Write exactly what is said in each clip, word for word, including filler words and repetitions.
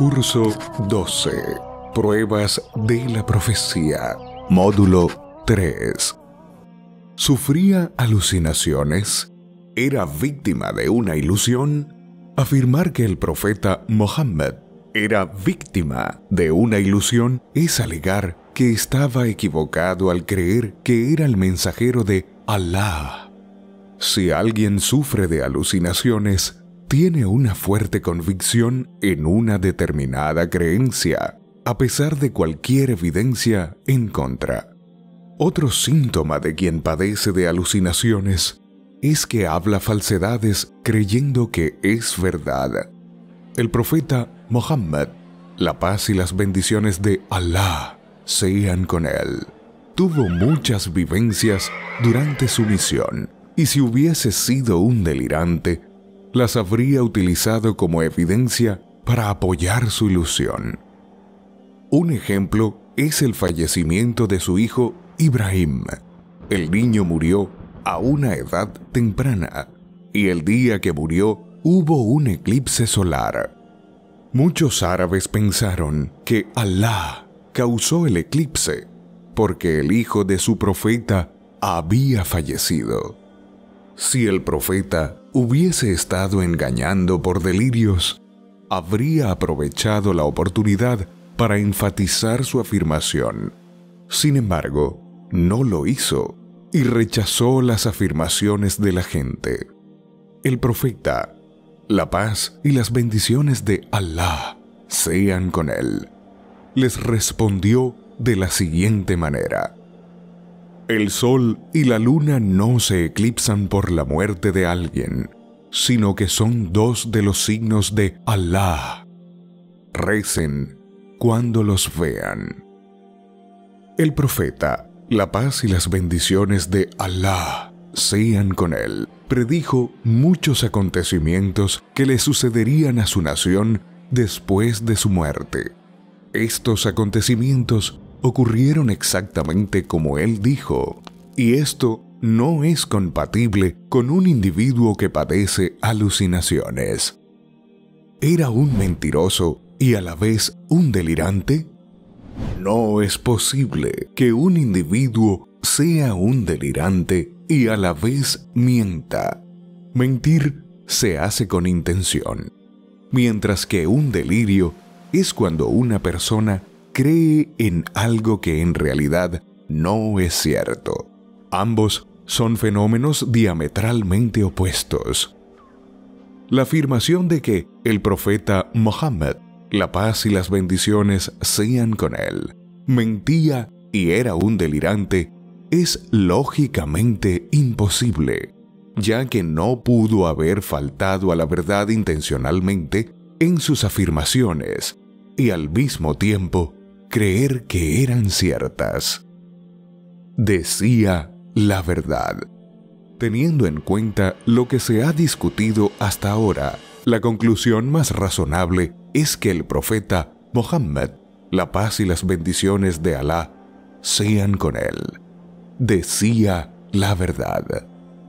Curso doce. Pruebas de la profecía. Módulo tres. ¿Sufría alucinaciones? ¿Era víctima de una ilusión? Afirmar que el profeta Mohammed era víctima de una ilusión es alegar que estaba equivocado al creer que era el mensajero de Allah. Si alguien sufre de alucinaciones, tiene una fuerte convicción en una determinada creencia, a pesar de cualquier evidencia en contra. Otro síntoma de quien padece de alucinaciones es que habla falsedades creyendo que es verdad. El profeta Mohammed, la paz y las bendiciones de Allah sean con él, tuvo muchas vivencias durante su misión, y si hubiese sido un delirante, las habría utilizado como evidencia para apoyar su ilusión. Un ejemplo es el fallecimiento de su hijo Ibrahim. El niño murió a una edad temprana, y el día que murió hubo un eclipse solar. Muchos árabes pensaron que Allah causó el eclipse porque el hijo de su profeta había fallecido. Si el profeta hubiese estado engañando por delirios, habría aprovechado la oportunidad para enfatizar su afirmación. Sin embargo, no lo hizo y rechazó las afirmaciones de la gente. El profeta, la paz y las bendiciones de Allah sean con él, les respondió de la siguiente manera: el sol y la luna no se eclipsan por la muerte de alguien, sino que son dos de los signos de Allah. Recen cuando los vean. El profeta, la paz y las bendiciones de Allah sean con él, predijo muchos acontecimientos que le sucederían a su nación después de su muerte. Estos acontecimientos ocurrieron exactamente como él dijo, y esto no es compatible con un individuo que padece alucinaciones. ¿Era un mentiroso y a la vez un delirante? No es posible que un individuo sea un delirante y a la vez mienta. Mentir se hace con intención, mientras que un delirio es cuando una persona cree en algo que en realidad no es cierto. Ambos son fenómenos diametralmente opuestos. La afirmación de que el profeta Mohammed, la paz y las bendiciones sean con él, mentía y era un delirante, es lógicamente imposible, ya que no pudo haber faltado a la verdad intencionalmente en sus afirmaciones y al mismo tiempo creer que eran ciertas. Decía la verdad. Teniendo en cuenta lo que se ha discutido hasta ahora, la conclusión más razonable es que el profeta Mohammed, la paz y las bendiciones de Allah sean con él, decía la verdad.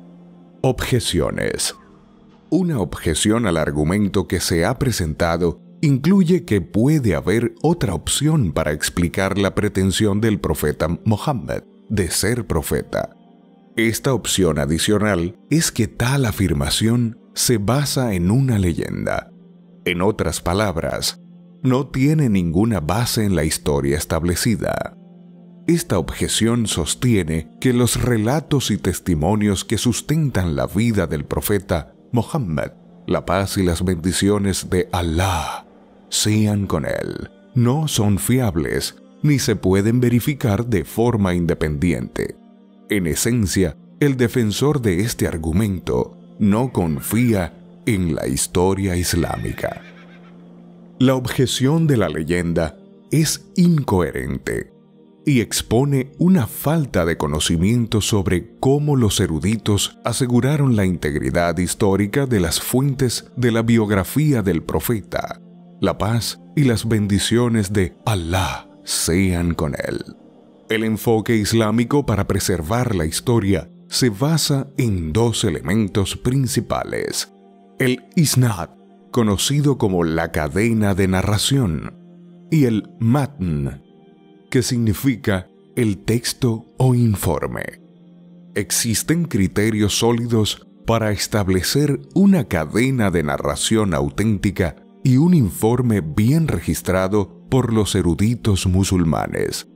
Objeciones. Una objeción al argumento que se ha presentado incluye que puede haber otra opción para explicar la pretensión del profeta Mohammed de ser profeta. Esta opción adicional es que tal afirmación se basa en una leyenda. En otras palabras, no tiene ninguna base en la historia establecida. Esta objeción sostiene que los relatos y testimonios que sustentan la vida del profeta Mohammed, la paz y las bendiciones de Allah sean con él, no son fiables ni se pueden verificar de forma independiente. En esencia, el defensor de este argumento no confía en la historia islámica. La objeción de la leyenda es incoherente y expone una falta de conocimiento sobre cómo los eruditos aseguraron la integridad histórica de las fuentes de la biografía del profeta. La paz y las bendiciones de Allah sean con él. El enfoque islámico para preservar la historia se basa en dos elementos principales: el isnad, conocido como la cadena de narración, y el matn, que significa el texto o informe. Existen criterios sólidos para establecer una cadena de narración auténtica y un informe bien registrado por los eruditos musulmanes.